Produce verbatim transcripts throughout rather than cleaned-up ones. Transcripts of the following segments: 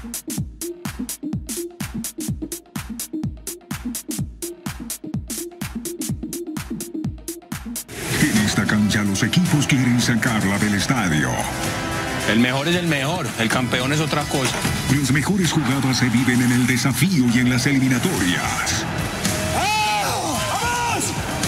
En esta cancha los equipos quieren sacarla del estadio. El mejor es el mejor, el campeón es otra cosa. Las mejores jugadas se viven en el desafío y en las eliminatorias. ¡Oh! ¡Vamos!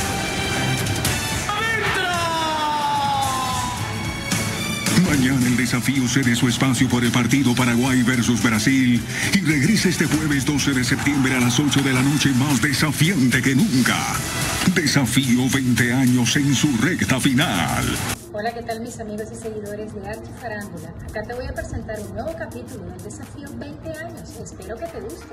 ¡Adentro! Mañana el desafío cede su espacio por el partido Paraguay versus Brasil y regresa este jueves doce de septiembre a las ocho de la noche más desafiante que nunca. Desafío veinte años en su recta final. Hola, ¿qué tal mis amigos y seguidores de Archi Farándula? Acá te voy a presentar un nuevo capítulo del Desafío veinte años. Espero que te guste.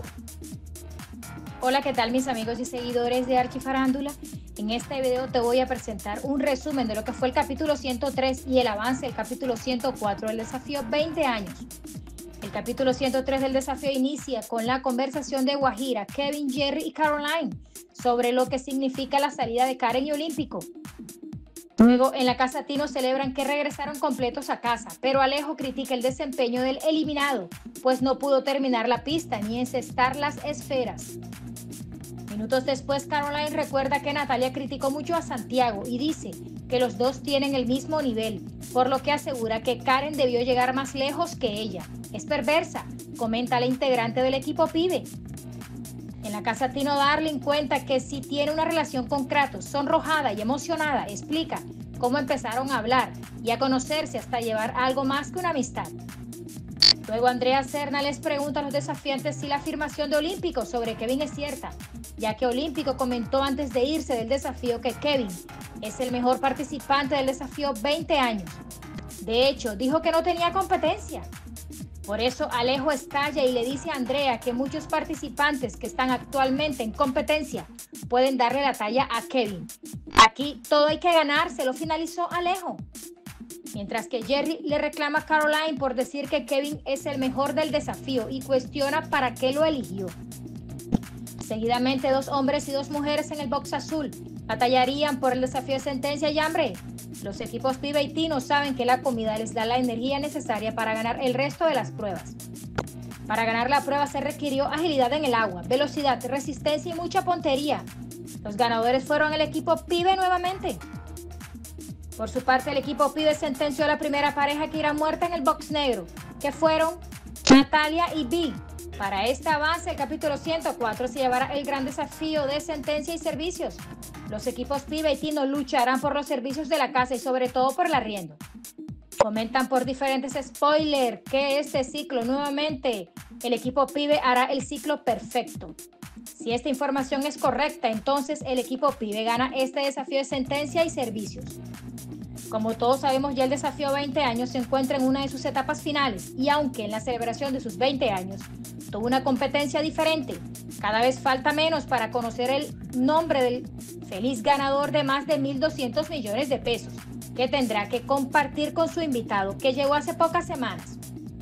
Hola, ¿qué tal mis amigos y seguidores de Archi Farándula? En este video te voy a presentar un resumen de lo que fue el capítulo ciento tres y el avance del capítulo ciento cuatro del Desafío veinte años. El capítulo ciento tres del desafío inicia con la conversación de Guajira, Kevin, Jerry y Caroline sobre lo que significa la salida de Karen y Olímpico. Luego, en la casa Tino celebran que regresaron completos a casa, pero Alejo critica el desempeño del eliminado, pues no pudo terminar la pista ni encestar las esferas. Minutos después, Caroline recuerda que Natalia criticó mucho a Santiago y dice que los dos tienen el mismo nivel, por lo que asegura que Karen debió llegar más lejos que ella. Es perversa, comenta la integrante del equipo Pibe. En la casa Tino Darling cuenta que si tiene una relación con Kratos, sonrojada y emocionada, explica cómo empezaron a hablar y a conocerse hasta llevar algo más que una amistad. Luego Andrea Serna les pregunta a los desafiantes si la afirmación de Olímpico sobre Kevin es cierta, ya que Olímpico comentó antes de irse del desafío que Kevin es el mejor participante del desafío veinte años. De hecho, dijo que no tenía competencia. Por eso Alejo estalla y le dice a Andrea que muchos participantes que están actualmente en competencia pueden darle la talla a Kevin. Aquí todo hay que ganar, lo finalizó Alejo. Mientras que Jerry le reclama a Caroline por decir que Kevin es el mejor del desafío y cuestiona para qué lo eligió. Seguidamente, dos hombres y dos mujeres en el box azul batallarían por el desafío de sentencia y hambre. Los equipos Pibe y Tino saben que la comida les da la energía necesaria para ganar el resto de las pruebas. Para ganar la prueba se requirió agilidad en el agua, velocidad, resistencia y mucha puntería. Los ganadores fueron el equipo Pibe nuevamente. Por su parte, el equipo Pibe sentenció a la primera pareja que irá muerta en el box negro, que fueron Natalia y Big. Para este avance, el capítulo ciento cuatro se llevará el gran desafío de sentencia y servicios. Los equipos Pibe y Tino lucharán por los servicios de la casa y sobre todo por el arriendo. Comentan por diferentes spoilers que este ciclo nuevamente el equipo Pibe hará el ciclo perfecto. Si esta información es correcta, entonces el equipo Pibe gana este desafío de sentencia y servicios. Como todos sabemos, ya el desafío veinte años se encuentra en una de sus etapas finales y aunque en la celebración de sus veinte años tuvo una competencia diferente, cada vez falta menos para conocer el nombre del feliz ganador de más de mil doscientos millones de pesos, que tendrá que compartir con su invitado que llegó hace pocas semanas.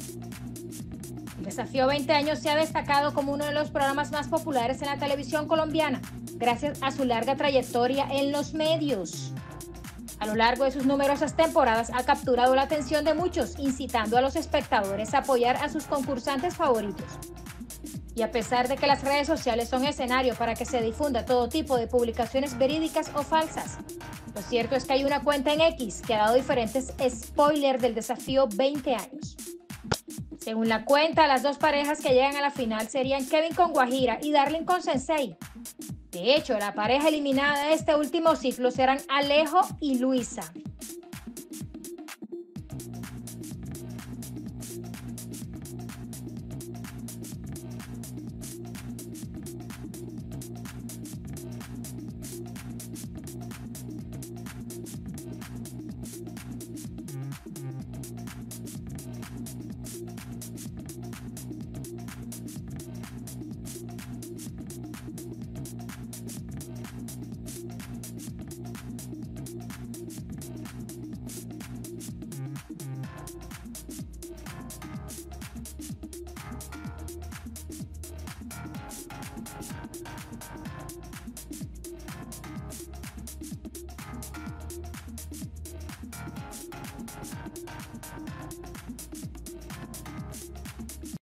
El desafío veinte años se ha destacado como uno de los programas más populares en la televisión colombiana, gracias a su larga trayectoria en los medios. A lo largo de sus numerosas temporadas ha capturado la atención de muchos, incitando a los espectadores a apoyar a sus concursantes favoritos. Y a pesar de que las redes sociales son escenario para que se difunda todo tipo de publicaciones verídicas o falsas, lo cierto es que hay una cuenta en X que ha dado diferentes spoilers del desafío veinte años. Según la cuenta, las dos parejas que llegan a la final serían Kevin con Guajira y Darling con Sensei. De hecho, la pareja eliminada de este último ciclo serán Alejo y Luisa.